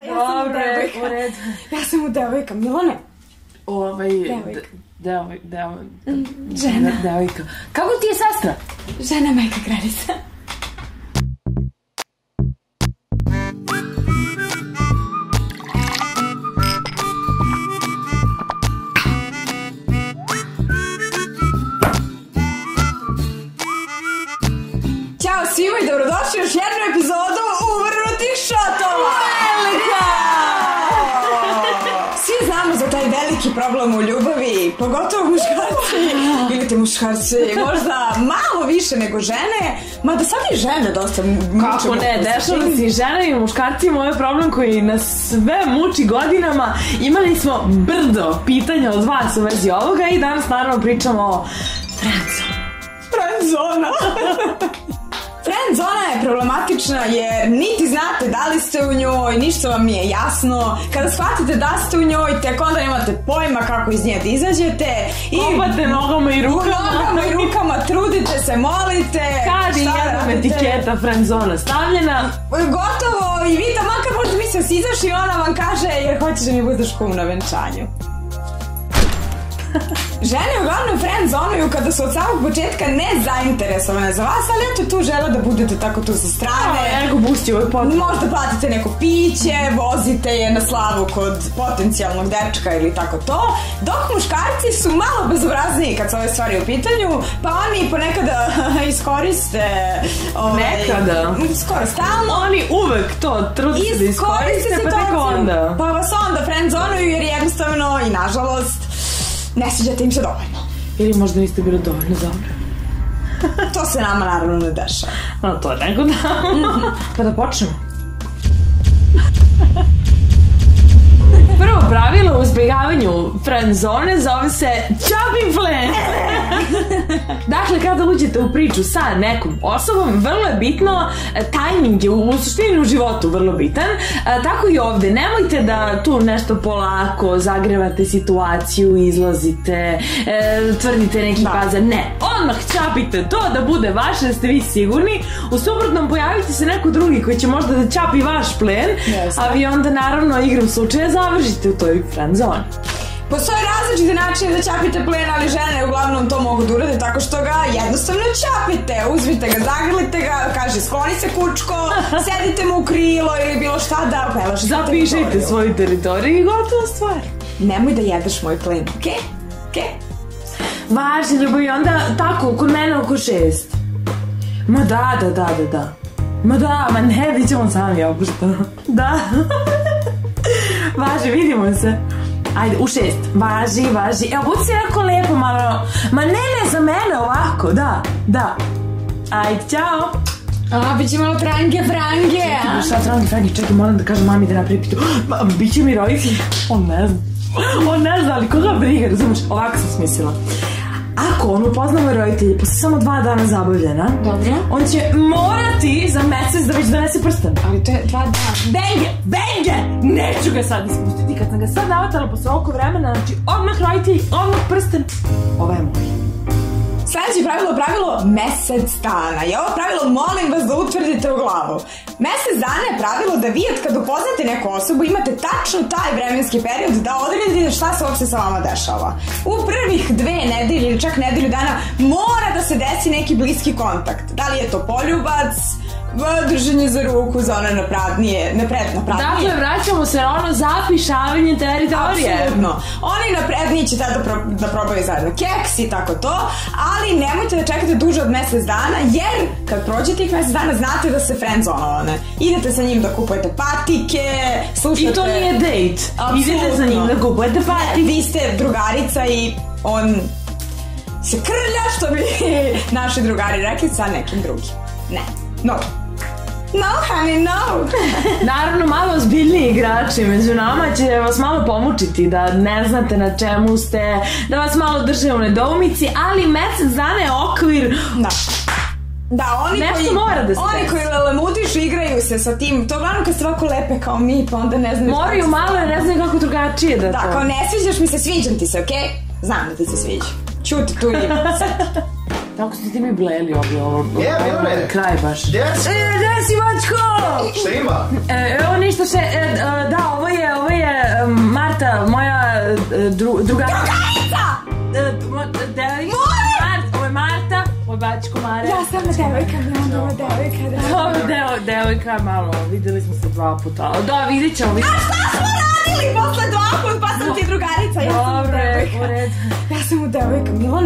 Dobre, u redu. Ja sam u devojka, Milane. Žena. Devojka. Kako ti je sestra? Žena, majka Granica. Ćao svima i dobrodošli u još jednu epizodu Uvrnutih šotova! Velika! Svi znamo za taj veliki problem u ljubavi, pogotovo muškarci, ili te muškarci, možda malo više nego žene, mada sad i žene dosta muče. Kako ne, dešava se i žene i muškarci. Moj problem koji nas sve muči godinama. Imali smo brdo pitanja od vas u vezi ovoga i danas naravno pričamo o Friendzona. Friendzona je problematična jer niti znate da li ste u njoj, ništa vam nije jasno. Kada shvatite da ste u njoj, tek onda nemate pojma kako iz nje da izađete. Kopate nogama i rukama. Trudite se, molite. Kad je jedna etiketa friendzona stavljena, gotovo, i vi da makar možda mi se izaš i ona vam kaže jer hoćeš da mi budeš kum na venčanju. Žene uglavnom friendzonuju kada su od samog početka nezainteresovane za vas, ali eto tu žele da budete tako tu sa strane. Ego boost je ovaj podcast. Možda platite neko piće, vozite je na slavu kod potencijalnog dečka ili tako to. Dok muškarci su malo bezobrazniji kad su ove stvari u pitanju, pa oni ponekada iskoriste nekada. Skoro stalno. Oni uvek to trude da iskoriste, pa tako onda. Pa vas onda friendzonuju jer jednostavno i nažalost ne sviđate im se dovoljno. Ili možda niste bili dovoljno dobre. To se nama naravno ne dešava. No, to je nego da. Pa da počnemo. Prvo pravilo u izbjegavanju friendzone zove se chopping plan. Dakle, kada uđete u priču sa nekom osobom, vrlo je bitno, tajming je u suštini u životu vrlo bitan, tako i ovde. Nemojte da tu nešto polako zagrevate situaciju, izlazite, tvrdite neki bazar. Ne, odmah čapite to da bude vaše, da ste vi sigurni. U suprotnom pojavite se neko drugi koji će možda da čapi vaš plen, a vi onda naravno igrom slučaja završite u toj friendzone. Postoje različite načine da čapite plen, ali žene uglavnom to mogu da urade tako što ga jednostavno čapite. Uzmite ga, zagrlite ga, kaže skloni se kučko, sedite mu u krilo ili bilo šta da pelašite teritoriju. Zapišite svoju teritoriju i gotova stvar. Nemoj da jedeš moj plen, okej? Važi, ljubav, i onda tako, kod mene oko 6. Ma da. Ma da, ma ne, vidit ćemo sami oko što. Da. Važi, vidimo se. Ajde, u 6. Važi. Evo, budi se jako lepo malo. Ma ne, za mene ovako, da. Ajde, čao. Biće malo frange. Šta frange? Čekaj, moram da kažem mami da napravi pitu. Biće mi roditelji. On ne zna, ali koga briga, razumiješ? Ovako sam smislila. Ako on upozna moje roditelje posle samo 2 dana zabavljena, on će morati za mesec da već donese prsten. Ali to je 2 dana. Benge! Neću ga sad ispustiti. Kad sam ga sad navatala posle oko vremena, znači odmah roditelji, odmah prsten. Ovo je moj. Sljedeće pravilo mesec dana. I ovo pravilo molim vas da utvrdite u glavu. Mesec dana je pravilo da vi kad upoznate neku osobu imate tačno taj vremenski period da odredite šta se uopšte sa vama dešava. U prvih 2 nedelje ili čak nedelju dana mora da se desi neki bliski kontakt. Da li je to poljubac, držanje za ruku za ono naprednije. Dakle, vraćamo se na ono zapišavanje teritorije. Apsolutno. Oni napredniji će tada da probaju zajedno keks i tako to, ali nemojte da čekate duže od mesec dana, jer kad prođe tih mesec dana znate da se friendzonovane. Idete sa njim da kupujete patike, slušate... I to nije date. Idete sa njim da kupujete patike. Vi ste drugarica i on se krlja, što bi naši drugari rekli, sa nekim drugim. No, honey, no. Naravno, malo ozbiljniji igrači među nama će vas malo pomučiti da ne znate na čemu ste, da vas malo drže u nedoumici, ali mesec dana je okvir. Da, oni koji lelemudiš igraju se sa tim, to uglavnom kad ste ovako lepe kao mi, pa onda ne znaju... Moraju malo jer ne znaju kako drugačije da to... Da, kao ne sviđaš mi se, sviđam ti se, okej? Znam da ti se sviđa. Ćuti tu i sad. Tako ste ti mi bleli ovo kraj baš. Gdje si Mačko? Šta ima? Evo ništa da, Drugarica! Ovo je Marta, ovo je bačko Mare. Ja sam devojka, ovo je devojka. Ovo je devojka, malo, videli smo se 2 puta. Da, vidit ćemo. A šta smo radili posle 2 puta, pa sam ti drugarica, ja sam devojka. Ja sam devojka, Milane.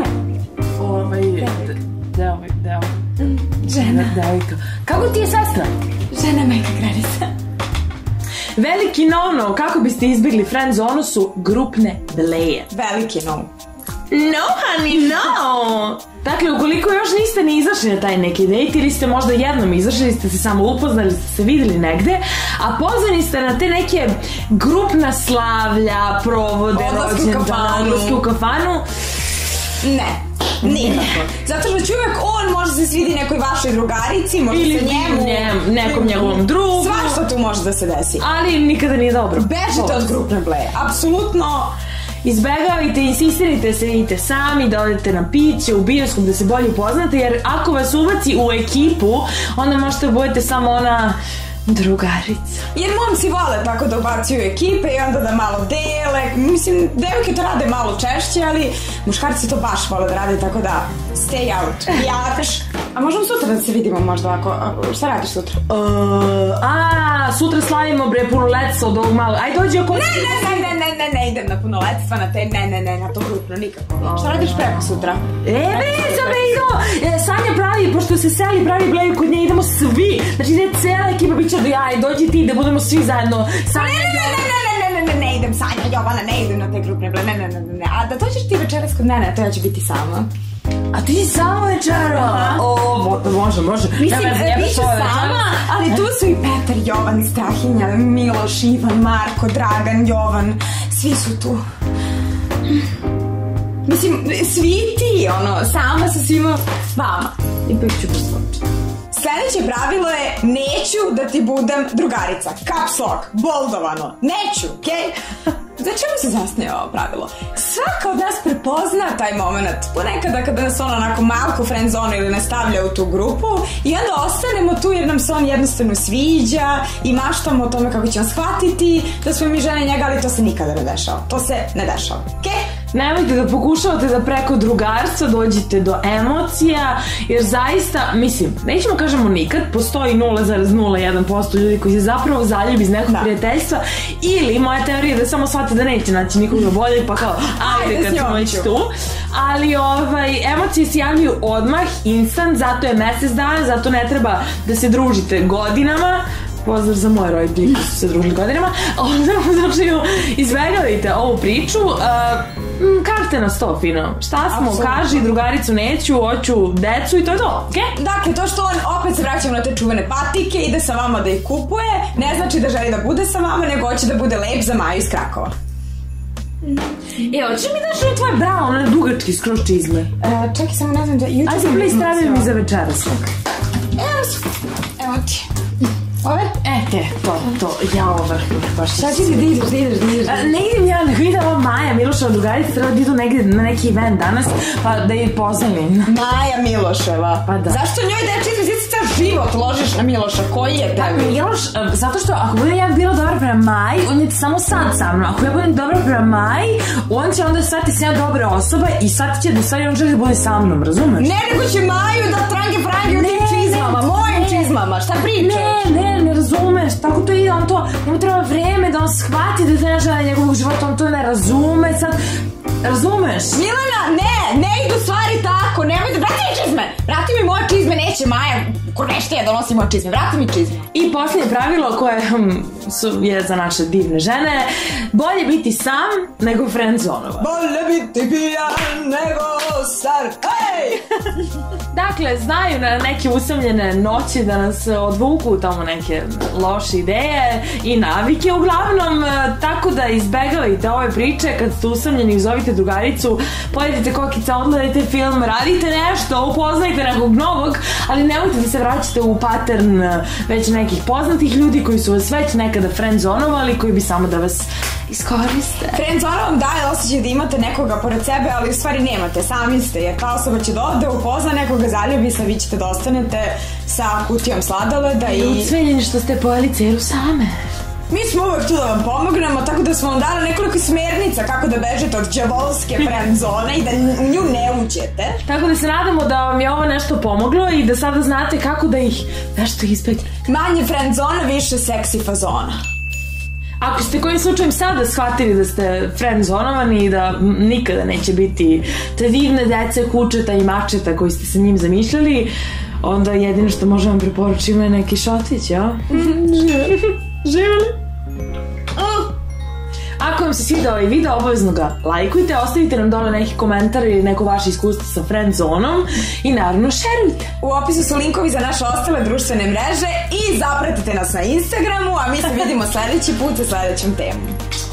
Devojka. Kako ti je sestra? Žena majka granica. Veliki no-no, kako biste izbjegli friend zonu su grupne bleje. Veliki no. No, honey, no! Dakle, ukoliko još niste ni izašli na taj neki dejt ili ste možda jednom izašli, ste se samo upoznali, ste se videli negde, a pozvani ste na te neke grupna slavlja, provode, rođendane, odlaske u kafanu. Ne. Nikako. Zato što će uvek on može se svidi nekoj vašoj drugarici, može se nekom njegovom drugu. Svašta tu može da se desi. Ali nikada nije dobro. Bežite od grupne bleje. Apsolutno. Izbegavajte, insistirajte se, idite sami, da odete na piće, u bioskop, da se bolje upoznate, jer ako vas ubaci u ekipu, onda možete da budete samo ona drugarica. Jer momci vole tako da ubacuju ekipe i onda da malo dele. Mislim, devojke to rade malo češće, ali muškarci to baš vole da rade, tako da stay out. Jač. A možemo sutra da se vidimo možda ovako? Šta radiš sutra? Sutra slavimo bre punoletstvo od ovog malo. Aj dođi oko... Ne idem na punoletstva, na te, ne, na to grupno, nikako. Šta radiš preko sutra? Idemo! Sanja pravi, pošto se Seli pravi bleju kod nje, idemo svi. Znači, ide cela ekipa, bit će do jaja, dođi ti da budemo svi zajedno. Ne idem, Sanja, Jovana, ne idem na te grupne bleje, ne. A da dođeš ti večeras kod mene, to ja ću biti sama. A ti si sama večera? Može. Mislim, bit ću sama, ali tu su i Petar, Jovan, Strahinja, Miloš, Ivan, Marko, Dragan, Jovan, svi su tu. Mislim, svi ti, sama sa svima vama. Ipak ću preskočiti. Sledeće pravilo je, neću da ti budem drugarica. Caps lock, boldovano. Neću, okej? Za čemu se zasnije ovo pravilo? Svaka od nas prepozna taj moment. Ponekada kada nas on onako malko friend zonu ili ne stavlja u tu grupu i onda ostanemo tu jer nam se on jednostavno sviđa i maštamo o tome kako će on shvatiti da smo mi žene njega, ali to se nikada ne dešava. To se ne dešava, okej? Nemojte da pokušavate da preko drugarstva dođete do emocija, jer zaista, mislim, nećemo kažemo nikad, postoji 0,01% ljudi koji se zapravo zaljubi iz nekog prijateljstva, ili moja teorija je da samo shvate da neće naći nikoga bolje, pa kao, ajde kad smo već tu. Ali emocije se javljaju odmah, instant, zato je mesec dana, zato ne treba da se družite godinama. Pozdrav za moje roditelji koji su se družili godinama. Znači, izbegavajte ovu priču. Karte na sto, fino. Šta smo, kaži, drugaricu neću, hoću decu i to je to, okej? Dakle, to što on opet se vraćamo na te čuvene patike, ide sa vama da ih kupuje, ne znači da želi da bude sa vama, nego hoće da bude lep za Maju iz Krakova. Hoćeš mi daš tvoj bra, one dugački skroz čizme? Čekaj, samo ne znam da... Ajde se play stavim mi za večeras. Evo ti. Ove? To, ja vrh, baš. Šta će ti da ideš? Ne idem ja, nego ide ova Maja Miloševa drugarica, treba da idu negdje na neki event danas, pa da je pozdravim. Maja Miloševa? Pa da. Zašto njoj dečito, ti se ceo život ložiš na Miloša, koji je tebi? Miloš, zato što ako budem ja bila dobra prema Maji, on je samo sad sa mnom. Ako ja budem dobra prema Maji, on će onda shvatiti s njena dobra osoba i shvatit će da u stvari on želi da bude sa mnom, razumeš? Ne, nego će Maju da frange u tim čizmama, mojim čizmama, šta pričaš? Ne razumeš, tako to ide, on to, njemu treba vreme da on shvati da to ne žele njegovog života, on to ne razume, sad, razumeš? Milana, ne idu stvari tako, nemoj da, vrati mi čizme, vrati mi moje čizme, neće Maja, Korneštija donosi moje čizme, vrati mi čizme. I posljednje pravilo koje je za naše divne žene, bolje biti sam nego friendzonova. Bolje biti pijan nego star, hej! Dakle, znaju na neke usamljene noći da nas odvuku tamo neke loše ideje i navike, uglavnom, tako da izbegavajte ove priče, kad ste usamljeni, zovite drugaricu, pojedite kokica, odgledajte film, radite nešto, upoznajte nekog novog, ali nemojte da se vraćate u pattern već nekih poznatih ljudi koji su vas već nekada friendzonovali, koji bi samo da vas iskoriste. Friendzona vam daje osjećaj da imate nekoga pored sebe, ali u stvari nemate, sami ste, jer ta osoba će da upozna nekoga, zaljubi se, vi ćete da ostanete sa kutijom sladoleda i... Ucveljeni što ste pojeli celu same. Mi smo uvek tu da vam pomognemo, tako da smo vam dali nekoliko smernica kako da bežete od đavolske friend zone i da u nju ne uđete. Tako da se nadamo da vam je ovo nešto pomoglo i da sada znate kako da ih nešto izbegnete. Manje friend zona, više seksi fazona. Ako ste kojim slučajem sada shvatili da ste friendzonovani i da nikada neće biti te divne dece, kučeta i mačeta koji ste sa njim zamišljali, onda jedino što možemo vam preporučiti je neki šotić, ja? Živjeli? Ako vam se sviđa ovaj video, obavezno ga lajkujte, ostavite nam dole neki komentar ili neko vaše iskustvo sa friendzonom i naravno šerujte. U opisu su linkovi za naše ostale društvene mreže i zapratite nas na Instagramu, a mi se vidimo sledeći put sa sledećom temom.